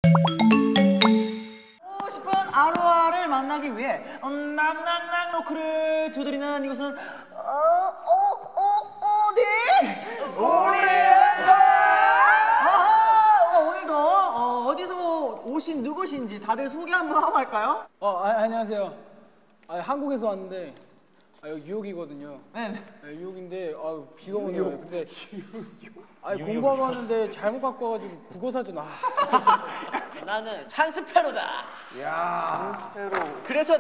싶은 아로아를 만나기 위해 낙낙낙 노크를 두드리는 이곳은 어디? 오늘도 어디서 오신 누구신지 다들 소개 한번 하고 갈까요? 안녕하세요. 한국에서 왔는데 여기 뉴욕이거든요. 네. 뉴욕인데 비가 오네요. 근데 공부하고 왔는데 잘못 갖고 와가지고 국어사전 나는 산스페로다. 야, 산스페로. 그래서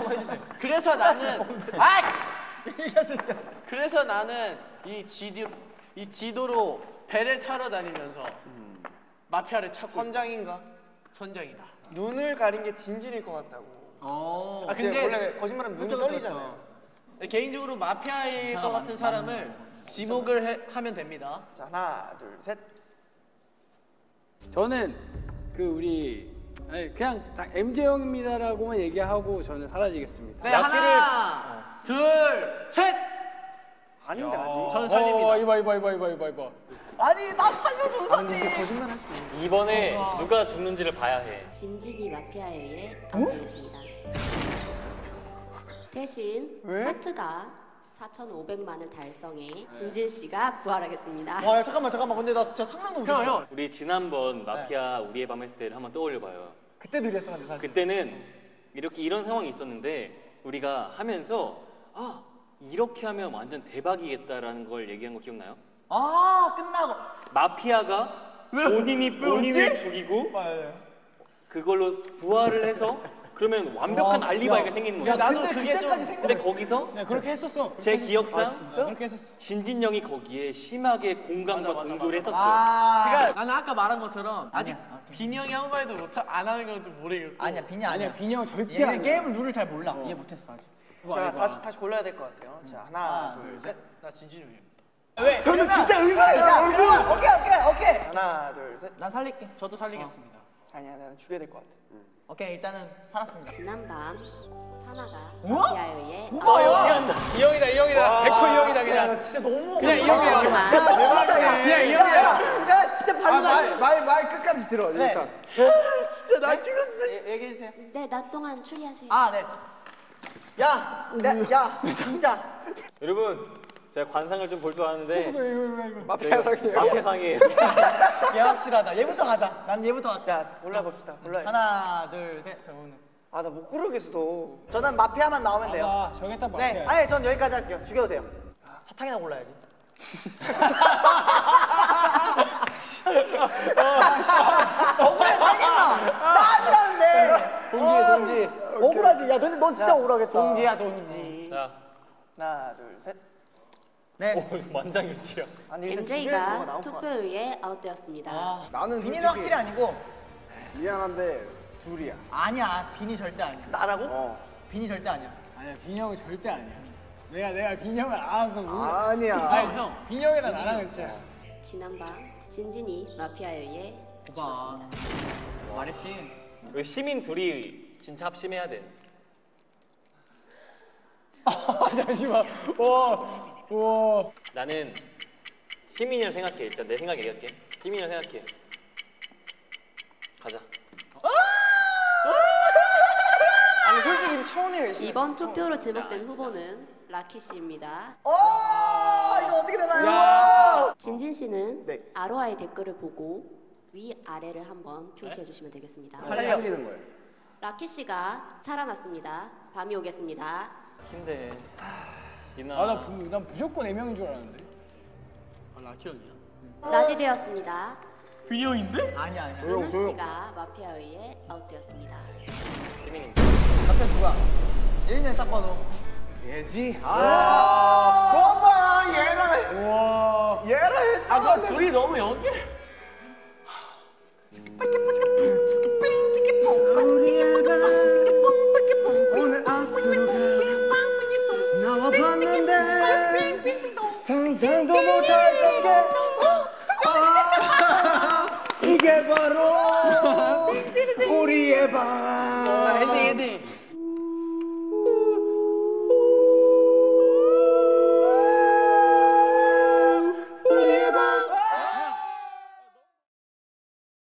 나는 이 지도로 배를 타러 다니면서 마피아를 찾고 선장이다. 눈을 가린 게 진진일 것 같다고. 근데 원래 거짓말하면 눈이 떨리잖아요. 개인적으로 마피아일 것 같은 사람을 지목을 하면 됩니다. 자, 하나, 둘, 셋. 저는 그냥 다 MJ 형입니다라고만 얘기하고 저는 사라지겠습니다. 네, 하나, 둘, 셋. 아닌데 아직. 저는 살립니다. 이봐. 아니 나 살려줘 우사님. 이게 거짓말 할 수도 있는. 이번에 누가 죽는지를 봐야 해. 진진이 마피아에 의해 압도했습니다. 대신 하트가 4,500만을 달성해 진진 씨가 부활하겠습니다. 와 잠깐만 근데 나 진짜 상상도 못했어. 형. 우리 지난번 마피아 우리의 밤 했을 때를 한번 떠올려봐요. 그때도 이랬어 근데 사실. 그때는 이런 상황이 있었는데 우리가 하면서 이렇게 하면 완전 대박이겠다라는 걸 얘기한 거 기억나요? 끝나고 마피아가 본인을 죽이고 그걸로 부활을 해서 그러면 완벽한 알리바이가 생기는 거예요. 나도 그게 좀. 근데 거기서 그렇게 했었어. 제 기억상 그렇게 했었어. 진진 형이 거기에 심하게 공감과 맞아. 동조를 했었어. 그러니까 나는 아까 말한 것처럼 아직 빈이 형이 아무 말도 안 하는 건 좀 모르겠고. 아니야 빈이 아니야. 빈이 형 절대 얘는 아니야. 게임을 룰을 잘 몰라. 이해 못했어 아직. 자, 다시 골라야 될 것 같아요. 자, 하나, 둘, 셋. 나 진진이 형이야. 왜? 저는 진짜 의사예요. 오케이. 하나, 둘, 셋. 난 살릴게. 저도 살리겠습니다. 아니야, 나는 죽여야 될 것 같아. 오케이 일단은 살았습니다. 지난밤 사나가 마피아에 의해 이 형이다. 100% 이 형이다 그냥. 진짜 너무 그냥 이 형이야. 그만. 그냥 이 형이야. 야 진짜 바로 말 끝까지 들어, 일단. 진짜 나 찍었어. 얘기해 주세요. 네, 낮 동안 추리하세요. 네. 야 진짜. 여러분 제가 관상을 좀 볼 줄 아는데 마피아상이에요. 마피아상이에요. 얘 확실하다. 얘부터 가자. 난 얘부터 가자. 자, 골라봅시다. 골라요. 하나 둘 셋. 자 오늘. 나 못 고르겠어. 저는 마피아만 나오면 돼요. 저게 딱 마피아야. 네. 아니 전 여기까지 할게요. 죽여도 돼요. 사탕이나 골라야지. 억울해 살겠나? 나 아니라는데. 동지. 억울하지. 야 넌 진짜 억울하겠다. 동지. 자, 하나, 둘, 셋. 네. 만장일치야. 아니, 일단 MJ가 나올 것 투표에 같아. 의해 아웃되었습니다. 나는 빈이는 확실히 아니고. 미안한데 둘이야. 아니야. 빈이 절대 아니야. 나라고? 빈이 절대 아니야. 아니야, 빈이 형은 절대 아니야. 내가 빈이 형을 알아서 아니야. 형. 빈이 형이랑 나랑은 진짜. 지난밤 진진이 마피아에 의해 봐. 죽었습니다. 말했지. 여기 시민 둘이 진짜 합심해야 돼. 잠시만. 와. 나는 시민이라 생각해. 일단 내 생각 얘기할게. 시민이라 생각해. 가자. 아니, 솔직히 처음이에요. 이번 투표로 지목된 후보는 라키 씨입니다. 이거 어떻게 되나요? 진진 씨는 네. 아로아의 댓글을 보고 위 아래를 한번 표시해 주시면 되겠습니다. 살리는 거예요. 라키 씨가 살아났습니다. 밤이 오겠습니다. 힘내. 이나. 난 무조건 애명인 줄 알았는데. 라키 형이야. 낮이 되었습니다. 빈이 형인데? 아니야. 은우 씨가 마피아에 의해 아웃되었습니다. 시민입니다. 갑자기 누가? 얘는 딱 봐도. 얘지? 봐봐, 얘랑 했잖아. 둘이 너무 연계. 오늘 나와봤는데 상상도 못할 전개 이게 바로 우리의 밤. 엔딩.